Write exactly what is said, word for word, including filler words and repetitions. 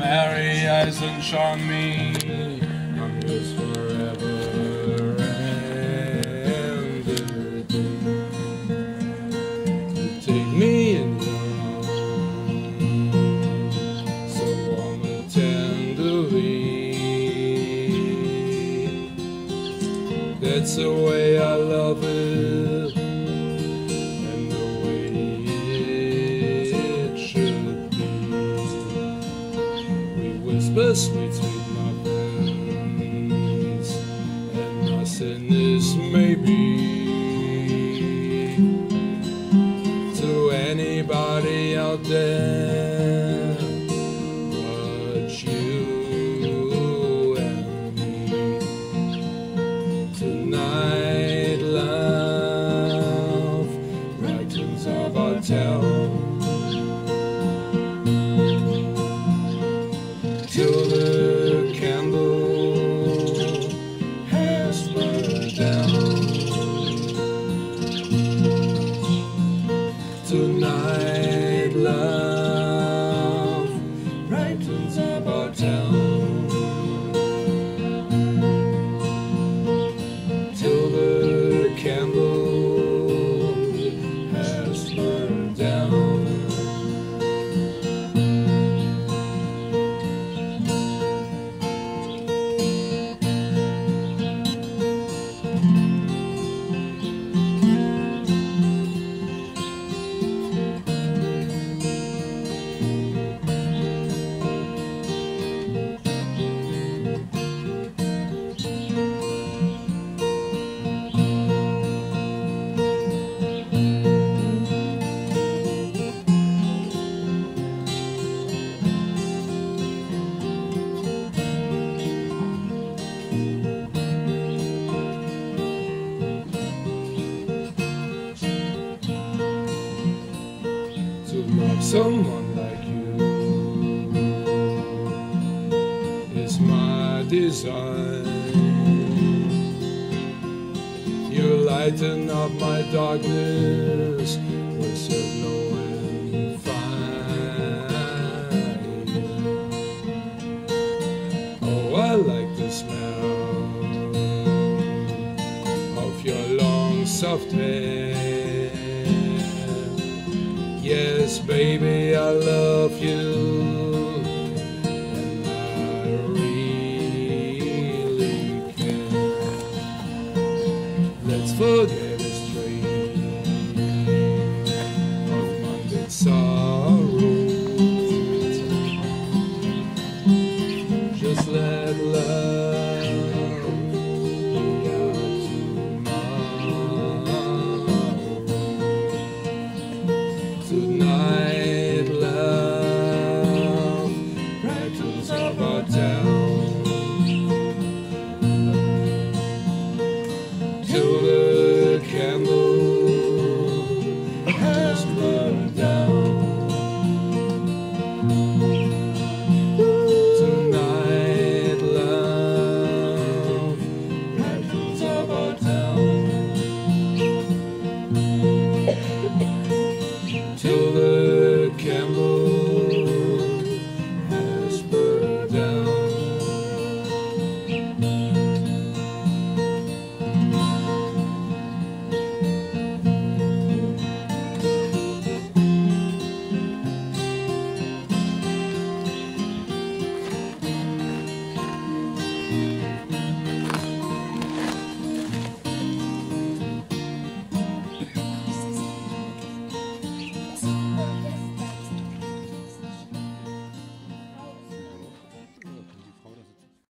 merry eyes and charm me. I'm yours forever and a day. You take me in your arms, so warm and tenderly. That's the way I love it, and the way it should be. We whisper sweet, sweet nothings, and nothingness maybe to anybody out there but you. Tonight love brightens our hotel till the candle has burned down. Tonight love brightens our hotel till the candle has burned down. To love someone like you is my desire. You lighten up my darkness with your glowing fire. Oh, I like the smell of your long soft hair. Yes, baby, I love you, and I really care. Let's forget a stream of Monday sorrows. Just let love be our tomorrow. Tonight love brightens our hotel.